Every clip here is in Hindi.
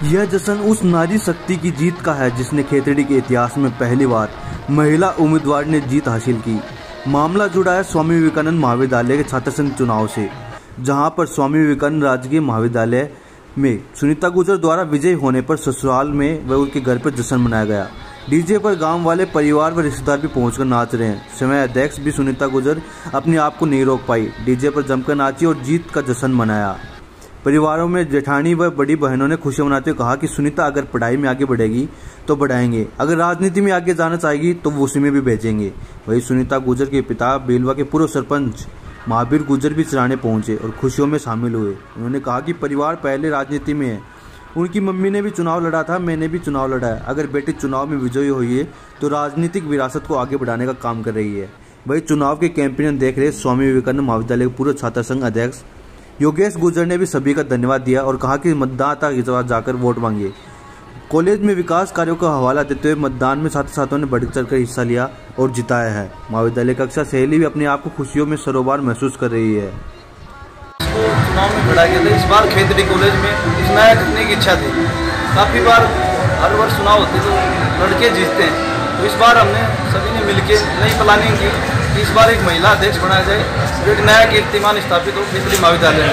यह जश्न उस नारी शक्ति की जीत का है जिसने खेतड़ी के इतिहास में पहली बार महिला उम्मीदवार ने जीत हासिल की। मामला जुड़ा है स्वामी विवेकानंद महाविद्यालय के छात्र संघ चुनाव से, जहां पर स्वामी विवेकानंद राजकीय महाविद्यालय में सुनीता गुर्जर द्वारा विजयी होने पर ससुराल में व उनके घर पर जश्न मनाया गया। डीजे पर गांव वाले, परिवार व रिश्तेदार भी पहुंचकर नाच रहे हैं। समय अध्यक्ष भी सुनीता गुर्जर अपने आप को नहीं रोक पाई, डीजे पर जमकर नाची और जीत का जश्न मनाया। परिवारों में जेठानी व बड़ी बहनों ने खुशियां मनाते हुए कहा कि सुनीता अगर पढ़ाई में आगे बढ़ेगी तो बढ़ाएंगे, अगर राजनीति में आगे जाना चाहेगी तो वो उसी में भी भेजेंगे। वहीं सुनीता गुर्जर के पिता बेलवा के पूर्व सरपंच महावीर गुर्जर भी सराहने पहुंचे और खुशियों में शामिल हुए। उन्होंने कहा कि परिवार पहले राजनीति में है, उनकी मम्मी ने भी चुनाव लड़ा था, मैंने भी चुनाव लड़ा है। अगर बेटी चुनाव में विजयी हुई है तो राजनीतिक विरासत को आगे बढ़ाने का काम कर रही है। वही चुनाव के कैंपेन देख रहे स्वामी विवेकानंद महाविद्यालय के पूर्व छात्र संघ अध्यक्ष योगेश गुर्जर ने भी सभी का धन्यवाद दिया और कहा कि मतदाता जाकर वोट मांगे। कॉलेज में विकास कार्यों का हवाला देते हुए मतदान में छात्र छात्राओं ने बढ़ चढ़कर हिस्सा लिया और जिताया है। महाविद्यालय कक्षा सहेली भी अपने आप को खुशियों में सरोबार महसूस कर रही है। चुनाव में खड़ा किया था, इस बार खेतड़ी कॉलेज में इस नया जीतने की इच्छा थी। काफ़ी बार हर वर्ष चुनाव होते तो लड़के जीतते हैं, तो इस बार हमने सभी ने मिलकर नई प्लानिंग की कि इस बार एक महिला अध्यक्ष बनाया जाए जो एक नया कीर्तिमान स्थापित हो खेतड़ी महाविद्यालय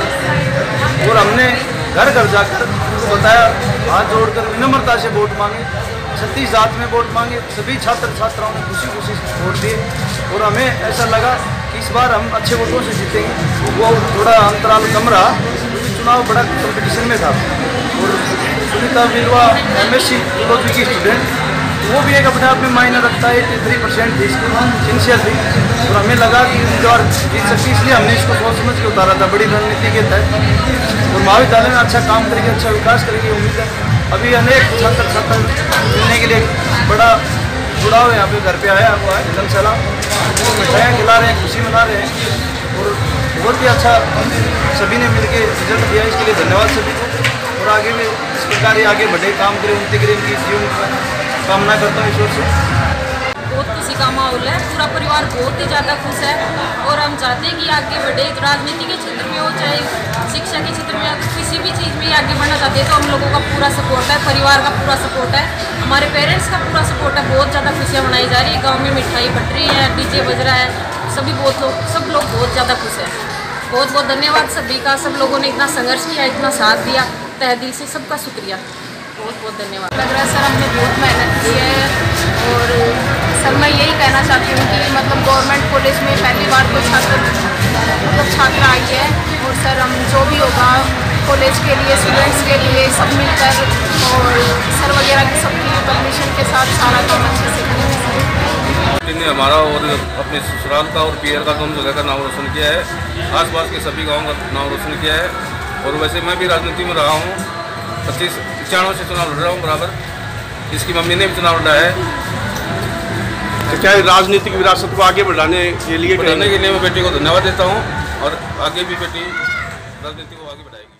में। और हमने घर घर जाकर उनको बताया, हाथ जोड़कर विनम्रता से वोट मांगे, 36 जात में वोट मांगे। सभी छात्र छात्राओं ने खुशी खुशी वोट दिए और हमें ऐसा लगा कि इस बार हम अच्छे वोटों से जीतेंगे। वो थोड़ा अंतराल कम रहा क्योंकि चुनाव बड़ा कंपटीशन में था। और सुनीता बेलवा MSc फिलोसफी की स्टूडेंट, वो भी एक अपने आप में मायने रखता है। 83% थी, सिंसियर थी और हमें लगा कि इस बार जीत सकती, इसलिए हमने इसको सोच समझ के उतारा था, बड़ी रणनीति के तहत। और महाविद्यालय में अच्छा काम करेगी, अच्छा विकास करेगी, उम्मीद है। अभी अनेक छात्र छात्र मिलने के लिए बड़ा जुड़ाव यहाँ पे घर पे आया हुआ है धर्मशाला, वो मिठाइयाँ खिला रहे हैं, खुशी मना रहे हैं और बहुत ही अच्छा सभी ने मिलकर रिजल्ट दिया। इसके लिए धन्यवाद सभी को और आगे भी इस प्रकार ही आगे बढ़े, काम करें, उन्नति करें, इनकी जीवन कामना करता हूँ ईश्वर से। बहुत खुशी का माहौल है, पूरा परिवार बहुत ही ज़्यादा खुश है और हम चाहते हैं कि आगे बढ़े। राजनीति के क्षेत्र में हो चाहे शिक्षा के क्षेत्र में, अगर किसी भी चीज़ में आगे बढ़ना चाहते हैं तो हम लोगों का पूरा सपोर्ट है, परिवार का पूरा सपोर्ट है, हमारे पेरेंट्स का पूरा सपोर्ट है। बहुत ज़्यादा खुशियाँ मनाई जा रही है, गाँव में मिठाई बट रही है, डीजे बज रहा है, सभी सब लोग बहुत ज़्यादा खुश हैं। बहुत बहुत धन्यवाद सभी का, सब लोगों ने इतना संघर्ष किया, इतना साथ दिया, तहे दिल से सबका शुक्रिया, बहुत बहुत धन्यवाद। लग रहा है सर हमने बहुत मेहनत की है और सर मैं यही कहना चाहती हूँ कि मतलब गवर्नमेंट कॉलेज में पहली बार कोई छात्र आई है और सर हम जो भी होगा कॉलेज के लिए, स्टूडेंट्स के लिए सब मिलकर और सर वगैरह की सबकी परमिशन के साथ सारा काम अच्छे से करेंगे। ने हमारा और अपने ससुराल का और पीयर का दोनों जगह का नाम रोशन किया है, आसपास के सभी गाँव का नाम रोशन किया है। और वैसे मैं भी राजनीति में रहा हूँ, 95 से चुनाव लड़ रहा हूँ बराबर। इसकी मम्मी ने भी चुनाव लड़ा है। तो क्या राजनीतिक विरासत को आगे बढ़ाने के लिए मैं बेटी को धन्यवाद देता हूँ और आगे भी बेटी राजनीति को आगे बढ़ाएगी।